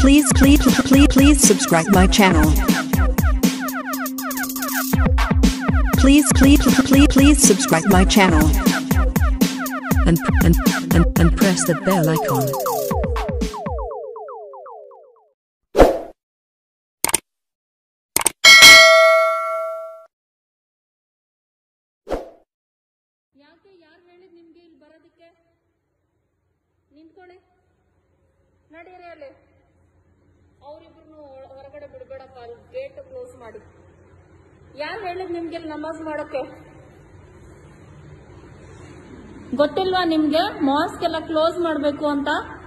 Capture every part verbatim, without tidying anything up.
please, please, please, please subscribe my channel. Please, please, please, please subscribe my channel. And, and, and, and press the bell icon. ಯಾಕೆ ಯಾರು ಹೇಳಿದ್ ನಿಮ್ಗೆ ಇಲ್ಲಿ ಬರೋದಕ್ಕೆ? ನಿಂತ್ಕೊಳ್ಳಿ, ನಡೀರಿ ಅಲ್ಲಿ. ಅವರಿಬ್ರು ಹೊರಗಡೆ ಬಿಡಬೇಡಪ್ಪ, ಅಲ್ಲಿ ಗೇಟ್ ಕ್ಲೋಸ್ ಮಾಡಿ. ಯಾರು ಹೇಳಿದ್ ನಿಮ್ಗೆ ಇಲ್ಲಿ ನಮಾಜ್ ಮಾಡೋಕೆ? ಗೊತ್ತಿಲ್ವಾ ನಿಮ್ಗೆ ಮಾಸ್ಕ್ ಎಲ್ಲ ಕ್ಲೋಸ್ ಮಾಡಬೇಕು ಅಂತ?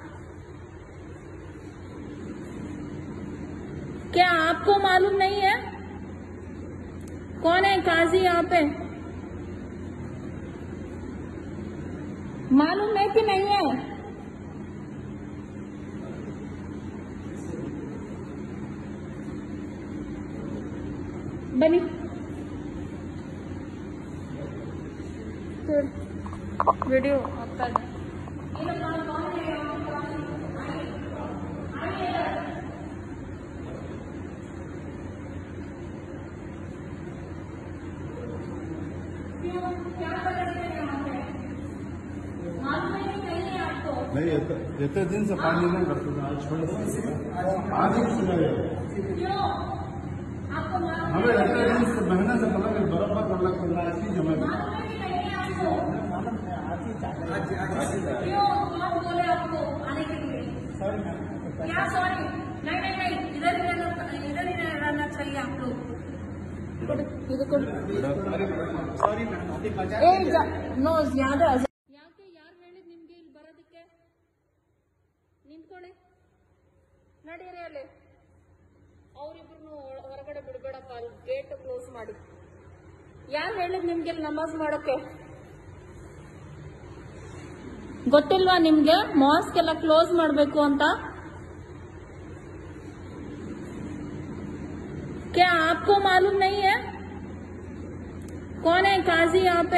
क्या आपको मालूम नहीं है कौन है काजी यहाँ पे? मालूम है कि नहीं है? बनी वीडियो आपका नहीं, इतने दिन से पानी नहीं करते थे, आज छोड़ आज ही सुना हमें इतने दिन से महीने से पहले बराबर कर लगता है ऐसी जमा बोले आपको आने के लिए? क्या सॉरी? नहीं नहीं नहीं, इधर ही रहना, इधर ही रहना चाहिए आप लोग. नो ज्यादा ಯಾಕೆ ಯಾರು ಹೇಳಿದ್ ನಿಮ್ಗೆ ಇಲ್ಲಿ ಬರೋದಕ್ಕೆ? ನಿಂತ್ಕೊಳ್ಳಿ, ನಡೀರಿ ಅಲ್ಲಿ. ಅವರಿಬ್ರು ಹೊರಗಡೆ ಬಿಡಬೇಡಪ್ಪ, ಅಲ್ಲಿ ಗೇಟ್ ಕ್ಲೋಸ್ ಮಾಡಿ. ಯಾರು ಹೇಳಿದ್ ನಿಮ್ಗೆ ಇಲ್ಲಿ ನಮಾಜ್ ಮಾಡೋಕೆ? ಗೊತ್ತಿಲ್ವಾ ನಿಮ್ಗೆ ಮಾಸ್ಕ್ ಎಲ್ಲ ಕ್ಲೋಸ್ ಮಾಡಬೇಕು ಅಂತ? क्या आपको मालूम नहीं है कौन है काजी यहाँ पे?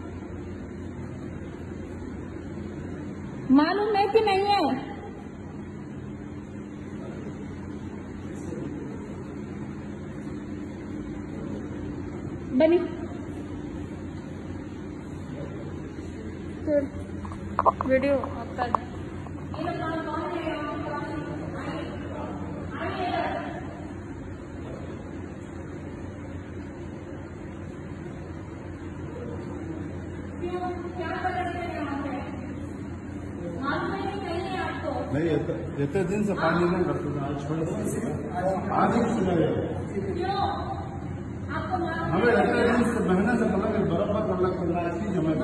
मालूम है कि नहीं है? बनी वीडियो आपका नहीं, इतने दिन से पानी नहीं करते थे, आज छोड़ आज ही सुना हमें इतने दिन से महीने से पहले बराबर कर लगता है ऐसी जमा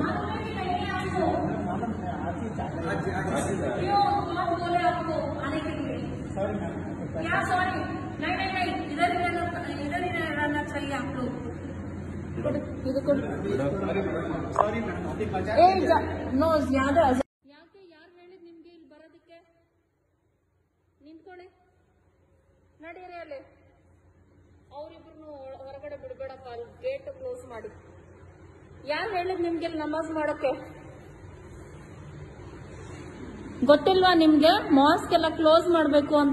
बोले आपको आने के लिए? क्या सॉरी? नहीं नहीं नहीं, इधर ही रहना, इधर ही रहना चाहिए आप लोग. नो ज्यादा ಯಾಕೆ ಯಾರು ಹೇಳಿದ್ ನಿಮ್ಗೆ ಇಲ್ಲಿ ಬರೋದಕ್ಕೆ? ನಿಂತ್ಕೊಳ್ಳಿ, ನಡೀರಿ ಅಲ್ಲಿ. ಅವರಿಬ್ರು ಹೊರಗಡೆ ಬಿಡಬೇಡಪ್ಪ, ಅಲ್ಲಿ ಗೇಟ್ ಕ್ಲೋಸ್ ಮಾಡಿ. ಯಾರು ಹೇಳಿದ್ ನಿಮ್ಗೆ ಇಲ್ಲಿ ನಮಾಜ್ ಮಾಡೋಕೆ? ಗೊತ್ತಿಲ್ವಾ ನಿಮ್ಗೆ ಮಾಸ್ಕ್ ಎಲ್ಲ ಕ್ಲೋಸ್ ಮಾಡಬೇಕು ಅಂತ?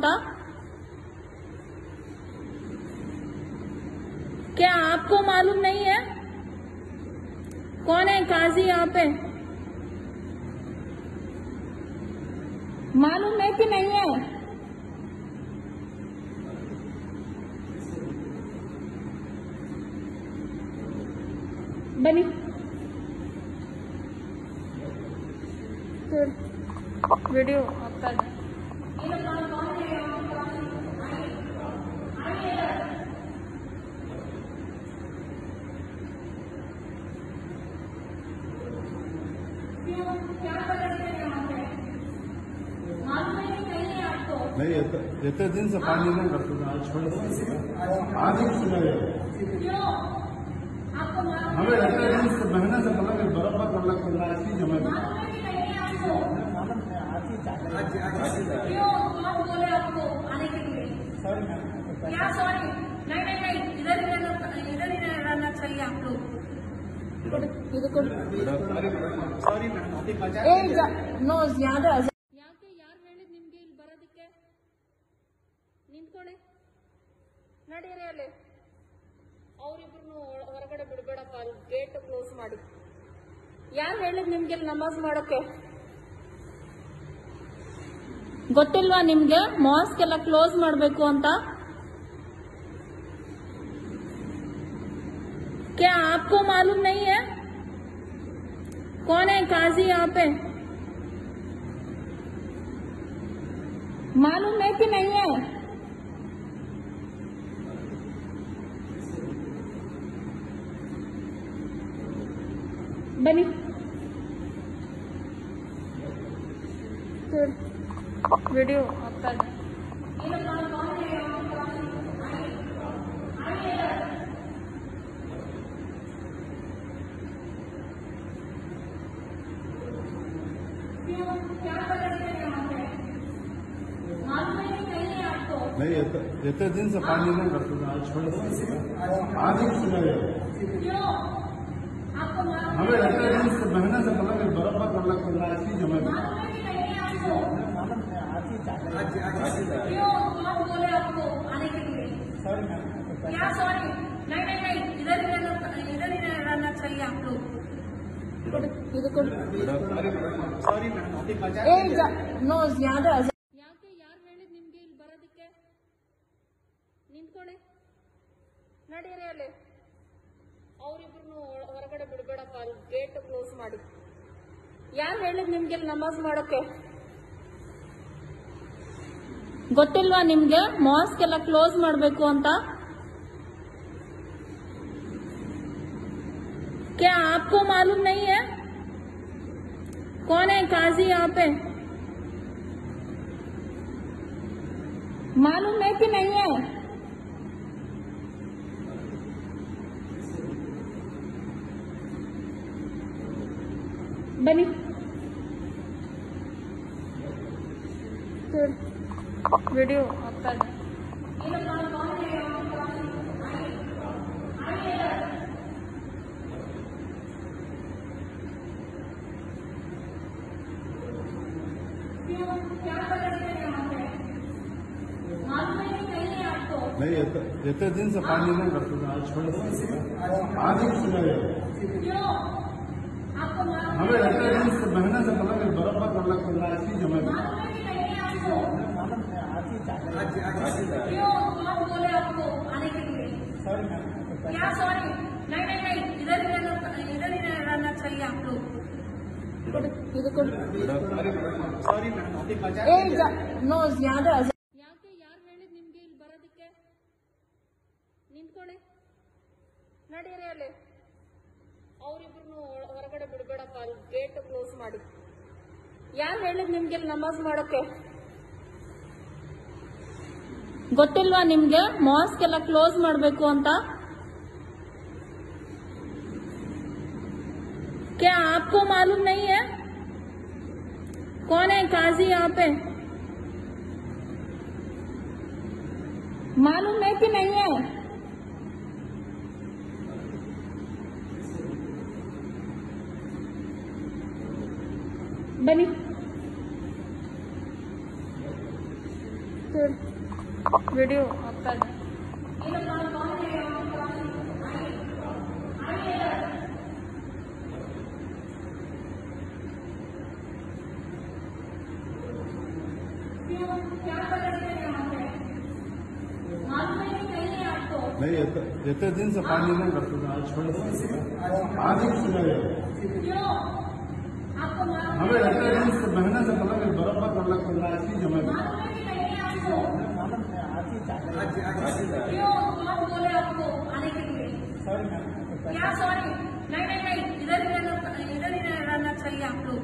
क्या आपको मालूम नहीं है कौन है काजी यहाँ पे? मालूम है कि नहीं है? बनी वीडियो आपका नहीं, इतने दिन से पानी नहीं करते थे, आज छोड़ आज ही सुना हमें इतने दिन से महीने से पहले बराबर कर लगता है ऐसी जमा बोले आपको आने के लिए? क्या सॉरी? नहीं नहीं नहीं, इधर ही रहना, इधर ही रहना चाहिए आप लोग. नो ज्यादा ಯಾಕೆ ಯಾರು ಹೇಳಿದ್ ನಿಮ್ಗೆ ಇಲ್ಲಿ ಬರೋದಕ್ಕೆ? ನಿಂತ್ಕೊಳ್ಳಿ, ನಡೀರಿ ಅಲ್ಲಿ. ಅವರಿಬ್ರು ಹೊರಗಡೆ ಬಿಡ್ಬೇಡಪ್ಪ, ಅಲ್ಲಿ ಗೇಟ್ ಕ್ಲೋಸ್ ಮಾಡಿ. ಯಾರು ಹೇಳಿದ್ ನಿಮ್ಗೆ ನಮಾಜ್ ಮಾಡೋಕೆ? ಗೊತ್ತಿಲ್ವಾ ನಿಮ್ಗೆ ಮಾಸ್ಕ್ ಎಲ್ಲ ಕ್ಲೋಸ್ ಮಾಡಬೇಕು ಅಂತ? क्या आपको मालूम नहीं है कौन है काजी यहाँ पे? मालूम है कि नहीं है? बनी वीडियो आपका नहीं, इतने दिन से पानी नहीं करते थे, आज छोड़ दिया। आज ही सुना है हमें इतने दिन से महीने से मतलब बराबर कर लगता है, आज ही जमा बोले आपको आने के लिए? क्या सॉरी? नहीं नहीं नहीं, इधर ही रहना, इधर ही रहना चाहिए आप लोग. नो ज्यादा ಯಾಕೆ ಯಾರು ಹೇಳಿದ್ ನಿಮ್ಗೆ ಇಲ್ಲಿ ಬರೋದಕ್ಕೆ? ನಿಂತ್ಕೊಳ್ಳಿ, ನಡೀರಿ ಅಲ್ಲಿ. ಅವರಿಬ್ರು ಹೊರಗಡೆ ಬಿಡ್ಬೇಡಪ್ಪ, ಅಲ್ಲಿ ಗೇಟ್ ಕ್ಲೋಸ್ ಮಾಡಿ. ಯಾರು ಹೇಳಿದ್ ನಿಮ್ಗೆ ನಮಾಜ್ ಮಾಡೋಕೆ? ಗೊತ್ತಿಲ್ವಾ ನಿಮ್ಗೆ ಮಾಸ್ಕ್ ಎಲ್ಲ ಕ್ಲೋಸ್ ಮಾಡಬೇಕು ಅಂತ? क्या आपको मालूम नहीं है कौन है काजी यहाँ पे? मालूम है कि नहीं है? बनी वीडियो आपका नहीं, इतने दिन से पानी नहीं करते थे, आज छोड़ दिया। आज ही सुना है हमें इतने दिन से महीने से मतलब बराबर कर लगता है, आज ही जमा बोले आपको आने के लिए? क्या सॉरी? नहीं नहीं नहीं, इधर ही रहना, इधर ही रहना चाहिए आप लोग. नो ज्यादा ಯಾಕೆ ಯಾರು ಹೇಳಿದ್ ನಿಮ್ಗೆ ಇಲ್ಲಿ ಬರೋದಕ್ಕೆ? ನಿಂತ್ಕೊಳ್ಳಿ, ನಡೀರಿ ಅಲ್ಲಿ. ಅವರಿಬ್ರು ಹೊರಗಡೆ ಬಿಡ್ಬೇಡಪ್ಪ, ಅಲ್ಲಿ ಗೇಟ್ ಕ್ಲೋಸ್ ಮಾಡಿ. ಯಾರು ಹೇಳಿದ್ ನಿಮ್ಗೆ ನಮಾಜ್ ಮಾಡೋಕೆ? ಗೊತ್ತಿಲ್ವಾ ನಿಮ್ಗೆ ಮಾಸ್ಕ್ ಎಲ್ಲ ಕ್ಲೋಸ್ ಮಾಡಬೇಕು ಅಂತ? क्या आपको मालूम नहीं है? कौन है काजी यहाँ पे? मालूम है कि नहीं है? बनी वीडियो आपका नहीं, इतने दिन से पानी नहीं करते थे, आज छोड़ दिया। आज ही सुना है हमें इतने दिन से महीने से मतलब बराबर कर लगता है, आज ही जमा बोले आपको आने के लिए? क्या सॉरी? नहीं नहीं नहीं, इधर ही रहना, इधर ही रहना चाहिए आप लोग.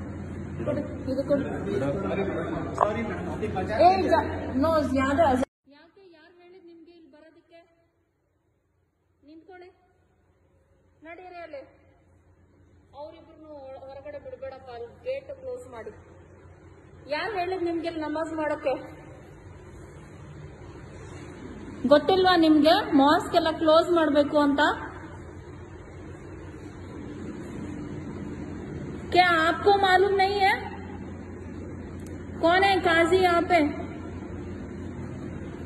नो ज्यादा ಯಾಕೆ ಯಾರು ಹೇಳಿದ್ ನಿಮ್ಗೆ ಇಲ್ಲಿ ಬರೋದಕ್ಕೆ? ನಿಂತ್ಕೊಳ್ಳಿ, ನಡೀರಿ ಅಲ್ಲಿ. ಅವರಿಬ್ರು ಹೊರಗಡೆ ಬಿಡ್ಬೇಡಪ್ಪ, ಅಲ್ಲಿ ಗೇಟ್ ಕ್ಲೋಸ್ ಮಾಡಿ. ಯಾರು ಹೇಳಿದ್ ನಿಮ್ಗೆ ನಮಾಜ್ ಮಾಡೋಕೆ? ಗೊತ್ತಿಲ್ವಾ ನಿಮ್ಗೆ ಮಾಸ್ಕ್ ಎಲ್ಲ ಕ್ಲೋಸ್ ಮಾಡಬೇಕು ಅಂತ? क्या आपको मालूम नहीं है कौन है काजी यहाँ पे?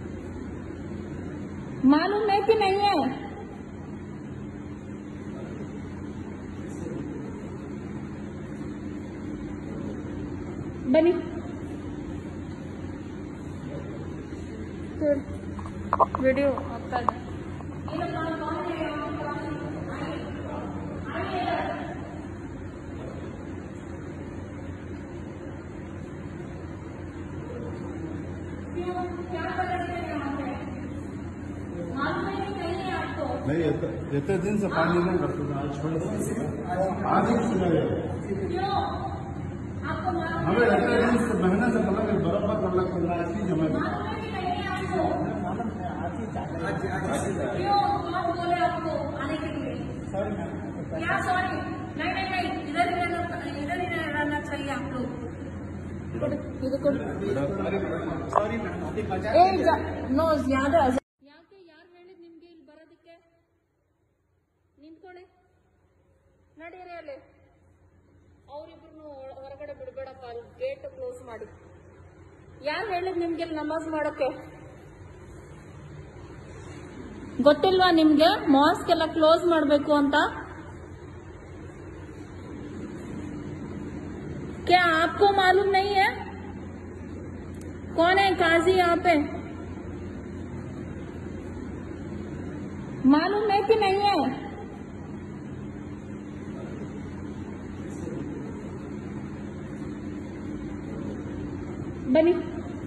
मालूम है कि नहीं है? बनी वीडियो आपका नहीं इतने इतने दिन से पानी नहीं करते थे, आज छोड़ दिया। आज ही सुना गया हमें इतने दिन से महीने से पहले कि बराबर कर लगता है आज ही जमा बोले आपको आने के लिए क्या सॉरी नहीं नहीं नहीं इधर ही रहना इधर ही रहना चाहिए आप लोग ನೋ ಯಾವ್ದು ಯಾಕೆ ಯಾರು ಹೇಳಿದ್ ನಿಮ್ಗೆ ಇಲ್ಲಿ ಬರೋದಕ್ಕೆ ನಿಂತ್ಕೊಳ್ಳಿ ನಡೀರಿ ಅಲ್ಲಿ ಅವ್ರಿಬ್ರು ಹೊರಗಡೆ ಬಿಡ್ಬೇಡಪ್ಪ ಅಲ್ಲಿ ಗೇಟ್ ಕ್ಲೋಸ್ ಮಾಡಿ ಯಾರು ಹೇಳಿದ್ ನಿಮ್ಗೆ ಇಲ್ಲಿ ನಮಾಜ್ ಮಾಡೋಕೆ ಗೊತ್ತಿಲ್ವಾ ನಿಮ್ಗೆ ಮಾಸ್ಕ್ ಎಲ್ಲ ಕ್ಲೋಸ್ ಮಾಡ್ಬೇಕು ಅಂತ क्या आपको मालूम नहीं है कौन है काजी यहाँ पे मालूम है कि नहीं है बनी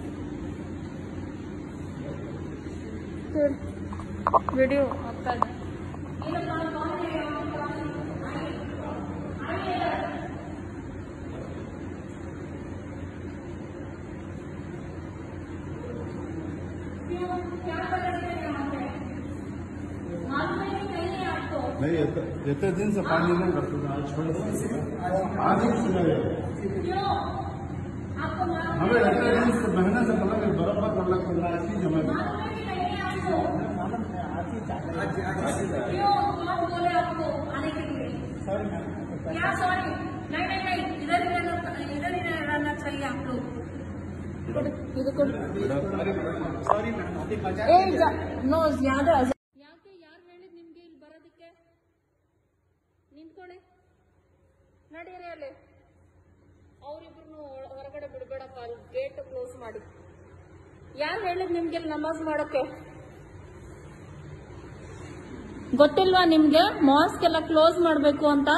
वीडियो आपका नहीं इतने दिन से पानी नहीं करते थे, आज छोड़ दिया। आज ही सुना गया हमें इतने दिन से महीने से पहले कि बराबर कर लगता है आज ही जमा बोले आपको आने के लिए क्या सॉरी नहीं नहीं नहीं इधर ही रहना इधर ही रहना चाहिए आप लोग ನೋ ಯಾವ್ದು ಯಾಕೆ ಯಾರು ಹೇಳಿದ್ ನಿಮ್ಗೆ ಇಲ್ಲಿ ಬರೋದಕ್ಕೆ ನಿಂತ್ಕೊಳ್ಳಿ ನಡೀರಿ ಅಲ್ಲಿ ಅವ್ರಿಬ್ರು ಹೊರಗಡೆ ಬಿಡ್ಬೇಡಪ್ಪ ಅಲ್ಲಿ ಗೇಟ್ ಕ್ಲೋಸ್ ಮಾಡಿ ಯಾರು ಹೇಳಿದ್ ನಿಮ್ಗೆ ಇಲ್ಲಿ ನಮಾಜ್ ಮಾಡೋಕೆ ಗೊತ್ತಿಲ್ವಾ ನಿಮ್ಗೆ ಮಾಸ್ಕ್ ಎಲ್ಲ ಕ್ಲೋಸ್ ಮಾಡ್ಬೇಕು ಅಂತ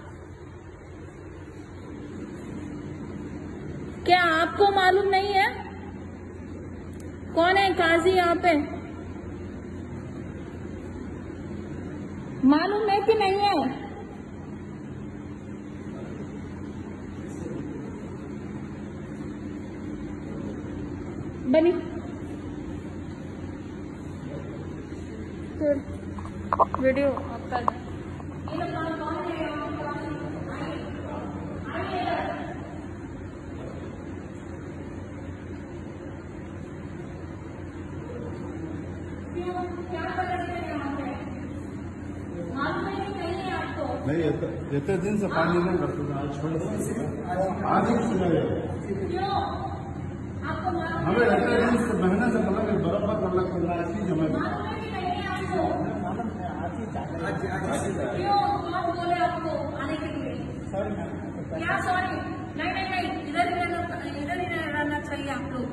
क्या आपको मालूम नहीं है कौन है काजी यहाँ पे मालूम है कि नहीं है बनी वीडियो आपका नहीं इतने दिन से पानी नहीं करते थे, आज छोड़ दिया। आज ही सुना गया हमें इतने दिन से महीने से पहले कि बराबर कर लगता है आज ही जमा बोले आपको आने के लिए क्या सॉरी नहीं नहीं नहीं इधर ही रहना इधर ही रहना चाहिए आप लोग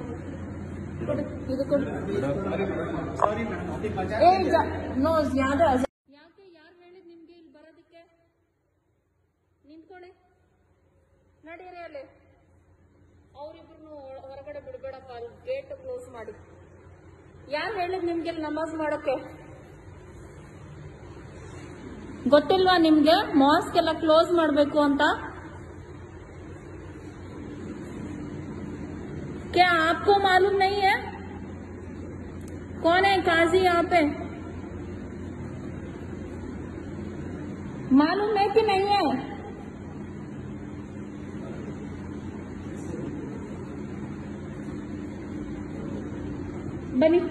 ನೋ ಯಾವ್ದು ಯಾಕೆ ಯಾರು ಹೇಳಿದ್ ನಿಮ್ಗೆ ಇಲ್ಲಿ ಬರೋದಕ್ಕೆ ನಿಂತ್ಕೊಳ್ಳಿ ನಡೀರಿ ಅಲ್ಲಿ ಅವ್ರಿಬ್ರು ಹೊರಗಡೆ ಬಿಡ್ಬೇಡಪ್ಪ ಅಲ್ಲಿ ಗೇಟ್ ಕ್ಲೋಸ್ ಮಾಡಿ ಯಾರು ಹೇಳಿದ್ ನಿಮ್ಗೆ ಇಲ್ಲಿ ನಮಾಜ್ ಮಾಡೋಕೆ ಗೊತ್ತಿಲ್ವಾ ನಿಮ್ಗೆ ಮಾಸ್ಕ್ ಎಲ್ಲ ಕ್ಲೋಸ್ ಮಾಡ್ಬೇಕು ಅಂತ क्या आपको मालूम नहीं है कौन है काजी यहाँ पे मालूम है कि नहीं है बनी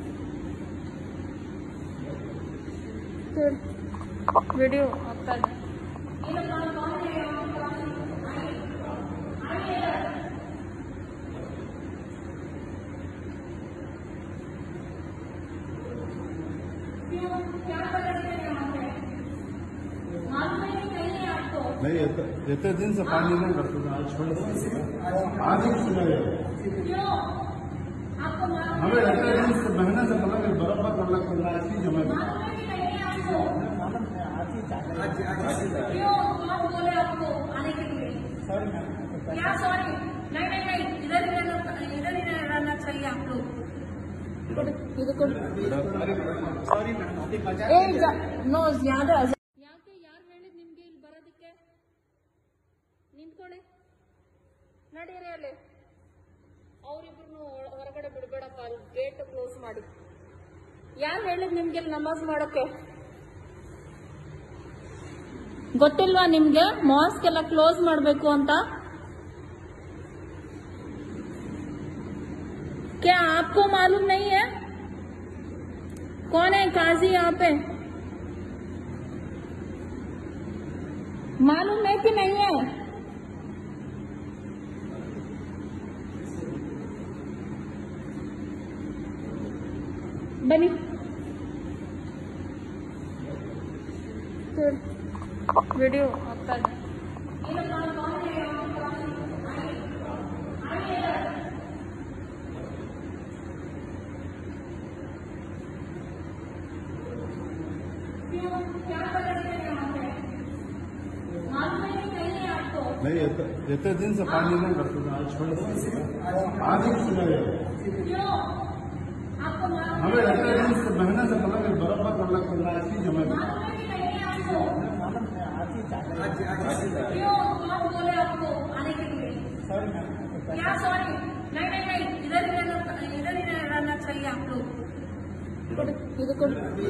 वीडियो आपका नहीं इतने दिन से पानी नहीं करते थे, आज छोड़ दिया। आज ही सुना गया क्यों? आपको मालूम हमें इतने दिन से महीने से पहले कि बराबर कर लगता है आज ही जमा मालूम है कि नहीं है आपको? क्यों कौन बोले आपको आने के लिए? क्या सॉरी? नहीं नहीं नहीं, इधर ही रहना, इधर ही रहना चाहिए आप लोग। ಇದು ಕೊಡಿ. ಏ ನೋ ಯಾವ್ದು ಯಾಕೆ ಯಾರು ಹೇಳಿದ್ ನಿಮ್ಗೆ ಇಲ್ಲಿ ಬರೋದಕ್ಕೆ? ನಿಂತ್ಕೊಳ್ಳಿ, ನಡೀರಿ ಅಲ್ಲಿ. ಅವರಿಬ್ರು ಹೊರಗಡೆ ಬಿಡಬೇಡಪ್ಪ, ಅಲ್ಲಿ ಗೇಟ್ ಕ್ಲೋಸ್ ಮಾಡಿ. ಯಾರು ಹೇಳಿದ್ ನಿಮ್ಗೆ ಇಲ್ಲಿ ನಮಾಜ್ ಮಾಡೋಕೆ? ಗೊತ್ತಿಲ್ವಾ ನಿಮ್ಗೆ ಮಾಸ್ಕ್ ಎಲ್ಲ ಕ್ಲೋಸ್ ಮಾಡಬೇಕು ಅಂತ? क्या आपको मालूम नहीं है कौन है काजी यहाँ पे? मालूम है कि नहीं है? बनी वीडियो आपका नहीं इतने दिन से पानी नहीं करते थे, आज छोड़ दिया। आज ही सुना गया क्यों? आपको मालूम हमें इतने दिन से महीने से पहले कि बराबर कर लगता है आज ही जमा है कि नहीं है आपको? क्यों कौन बोले आपको आने के लिए? क्या सॉरी? नहीं नहीं नहीं, इधर ही रहना, इधर ही रहना चाहिए आप लोग। ಇದು ಕೊಡಿ.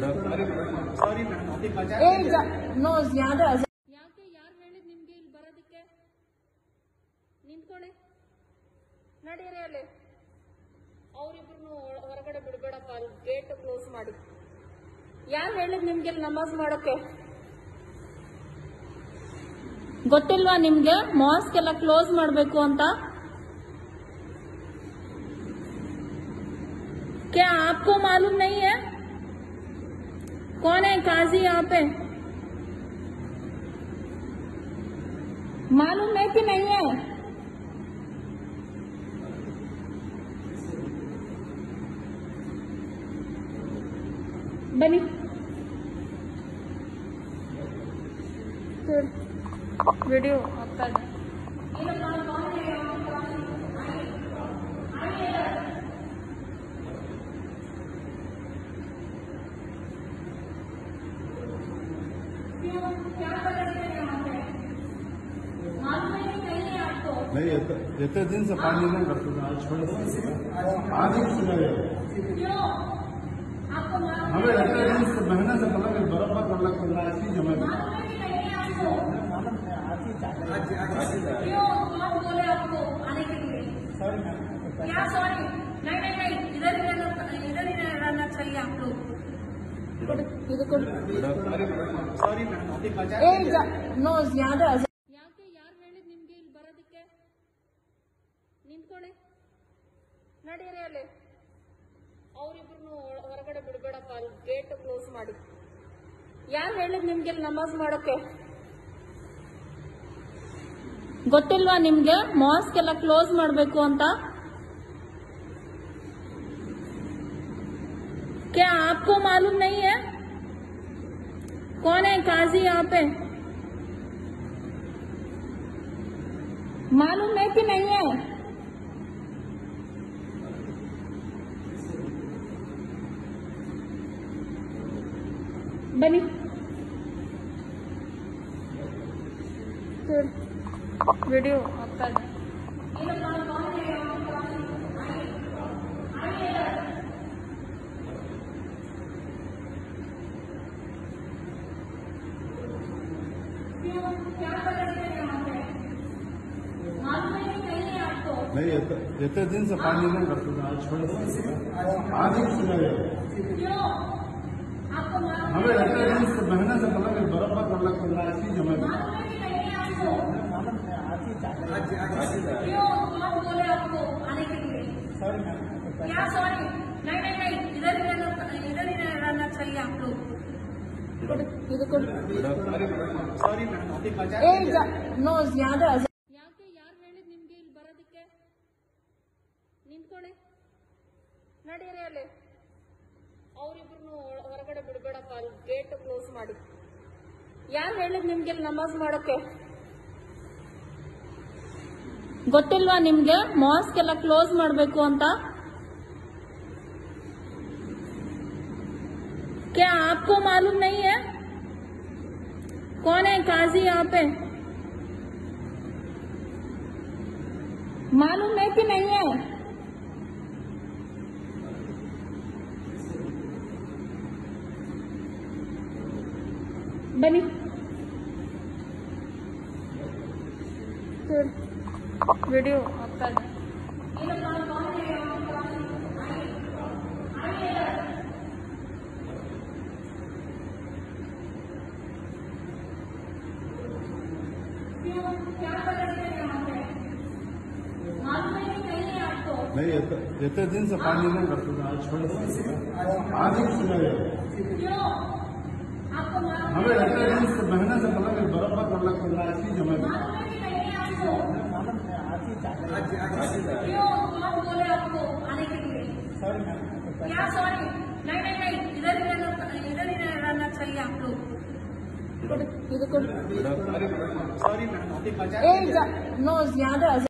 ಏ ನೋ ಯಾವ್ದು ಯಾಕೆ ಯಾರು ಹೇಳಿದ್ ನಿಮ್ಗೆ ಇಲ್ಲಿ ಬರೋದಕ್ಕೆ? ನಿಂತ್ಕೊಳ್ಳಿ, ನಡೀರಿ ಅಲ್ಲಿ. ಅವರಿಬ್ರು ಹೊರಗಡೆ ಬಿಡಬೇಡಪ್ಪ, ಅಲ್ಲಿ ಗೇಟ್ ಕ್ಲೋಸ್ ಮಾಡಿ. ಯಾರು ಹೇಳಿದ್ ನಿಮ್ಗೆ ಇಲ್ಲಿ ನಮಾಜ್ ಮಾಡೋಕೆ? ಗೊತ್ತಿಲ್ವಾ ನಿಮ್ಗೆ ಮಾಸ್ಕ್ ಎಲ್ಲ ಕ್ಲೋಸ್ ಮಾಡಬೇಕು ಅಂತ? क्या आपको मालूम नहीं है कौन है काजी यहाँ पे? मालूम है कि नहीं है? बनी वीडियो आपका नहीं इतने दिन से पानी नहीं करते थे, आज छोड़ दिया। आज ही सुना गया क्यों? आपको मालूम हमें इतने दिन से महीने से पहले कि बराबर कर लगता है आज ही जमा है कि नहीं है आपको? क्यों कौन बोले आपको आने के लिए? क्या सॉरी? नहीं नहीं नहीं, इधर ही रहना, इधर ही रहना चाहिए आप लोग। ಇದು ಕೊಡಿ. ಏ ನೋ ಯಾವ್ದು ಯಾಕೆ ಯಾರು ಹೇಳಿದ್ ನಿಮ್ಗೆ ಇಲ್ಲಿ ಬರೋದಕ್ಕೆ? ನಿಂತ್ಕೊಳ್ಳಿ, ನಡೀರಿ ಅಲ್ಲಿ. ಅವರಿಬ್ರು ಹೊರಗಡೆ ಬಿಡಬೇಡಪ್ಪ, ಅಲ್ಲಿ ಗೇಟ್ ಕ್ಲೋಸ್ ಮಾಡಿ. ಯಾರು ಹೇಳಿದ್ ನಿಮ್ಗೆ ಇಲ್ಲಿ ನಮಾಜ್ ಮಾಡೋಕೆ? ಗೊತ್ತಿಲ್ವಾ ನಿಮ್ಗೆ ಮಾಸ್ಕ್ ಎಲ್ಲ ಕ್ಲೋಸ್ ಮಾಡಬೇಕು ಅಂತ? क्या आपको मालूम नहीं है कौन है काजी यहाँ पे? मालूम है कि नहीं है? बनी वीडियो आपका नहीं इतने दिन से पानी नहीं करते थे, आज छोड़ दिया। आज ही सुना गया क्यों? आपको मालूम हमें इतने दिन से महीने से पहले कि बराबर कर लगता है आज ही जमा है कि नहीं है आपको? क्यों कौन बोले आपको आने के लिए? क्या सॉरी? नहीं नहीं नहीं, इधर ही रहना, इधर ही रहना चाहिए आप लोग। ಕೊಡು, ಇದು ಕೊಡು. ಸಾರಿ ಮೇಡಮ್ ಅದೇ ಮಜಾ ಏ ನೋ ಯಾವ್ದು ಯಾಕೆ ಯಾರು ಹೇಳಿದ್ ನಿಮ್ಗೆ ಇಲ್ಲಿ ಬರೋದಕ್ಕೆ? ನಿಂತ್ಕೊಳ್ಳಿ, ನಡೀರಿ ಅಲ್ಲಿ. ಅವರಿಬ್ರು ಹೊರಗಡೆ ಬಿಡ್ಬೇಡಪ್ಪ, ಅಲ್ಲಿ ಗೇಟ್ ಕ್ಲೋಸ್ ಮಾಡಿ. ಯಾರು ಹೇಳಿದ್ ನಿಮ್ಗೆ ಇಲ್ಲಿ ನಮಾಜ್ ಮಾಡೋಕೆ? ಗೊತ್ತಿಲ್ವಾ ನಿಮ್ಗೆ ಮಾಸ್ಕ್ ಎಲ್ಲ ಕ್ಲೋಸ್ ಮಾಡ್ಬೇಕು ಅಂತ? क्या आपको मालूम नहीं है कौन है काजी यहाँ पे? मालूम है कि नहीं है? बनी वीडियो आपका नहीं इतने इतने दिन से पानी नहीं करते थे, आज छोड़ दिया। आज ही सुना है हमें इतने दिन से महीने से मतलब बराबर कर लगता है ऐसी जमा बोले आपको आने के लिए? क्या सॉरी? नहीं नहीं नहीं, इधर ही रहना, इधर ही रहना चाहिए आप लोग. ಇದು ಕೊಡು. सारी मैडम अभी मजा ए नो ज्यादा